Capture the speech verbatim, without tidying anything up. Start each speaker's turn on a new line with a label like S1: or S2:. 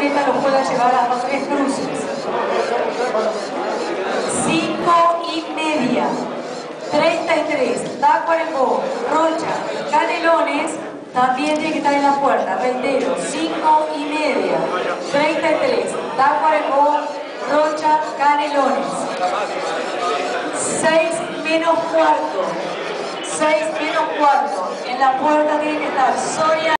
S1: camioneta los pueda llevar a los tres cruces. Cinco y media. treinta y tres. Tacuarembó, Rocha, Canelones también tiene que estar en la puerta. Reitero, cinco y media. treinta y tres. Tacuarembó, Rocha, Canelones. seis menos cuarto. seis menos cuarto. En la puerta tiene que estar Soria.